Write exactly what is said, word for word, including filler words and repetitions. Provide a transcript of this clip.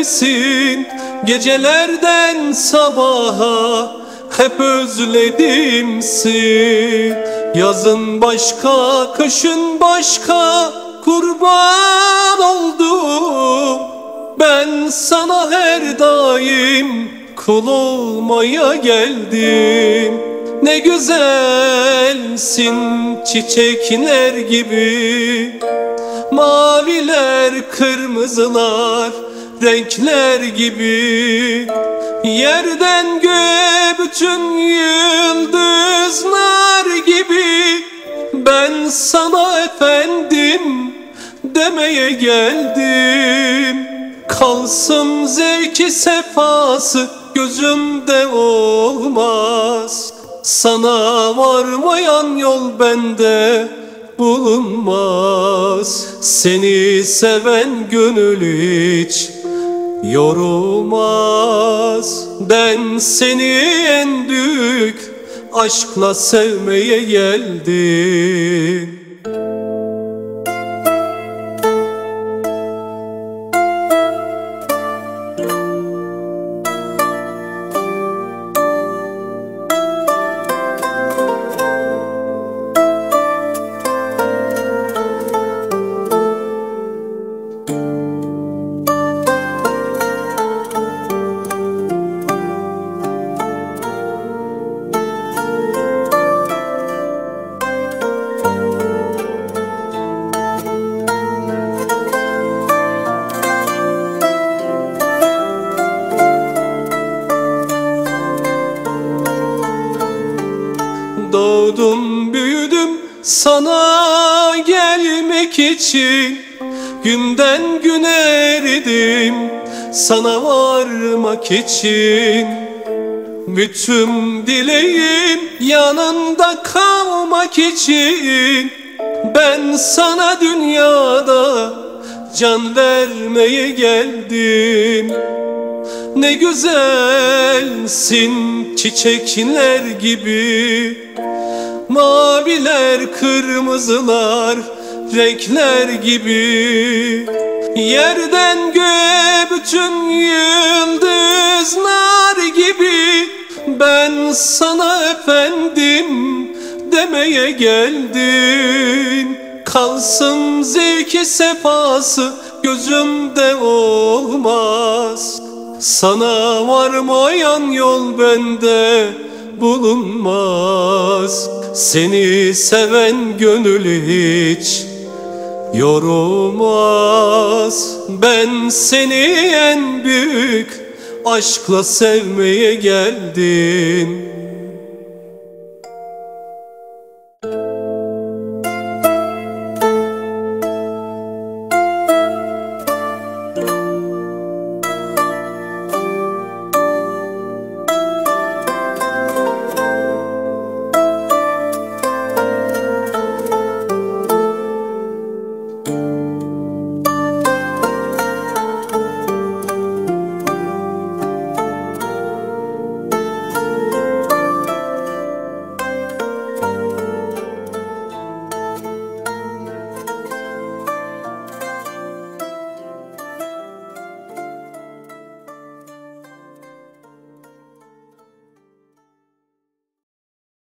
neredesin? Gecelerden sabaha hep özledimsin. Yazın başka, kışın başka, kurban oldum. Ben sana her daim kul olmaya geldim. Ne güzelsin çiçekler gibi, maviler, kırmızılar, renkler gibi. Yerden göğe bütün yıldızlar gibi. Ben sana efendim demeye geldim. Kalsın zevki sefası gözümde olmaz. Sana varmayan yol bende bulunmaz. Seni seven gönül hiç yorulmaz. Ben seni en büyük aşkla sevmeye geldim. Doğdum büyüdüm sana gelmek için. Günden güne eridim sana varmak için. Bütün dileğim yanında kalmak için. Ben sana dünyada can vermeye geldim. Ne güzelsin çiçekler gibi, maviler, kırmızılar, renkler gibi. Yerden göğe bütün yıldızlar gibi. Ben sana efendim demeye geldim. Kalsın zevki sefası gözümde olmaz. Sana varmayan yol bende bulunmaz. Seni seven gönül hiç yorulmaz. Ben seni en büyük aşkla sevmeye geldim.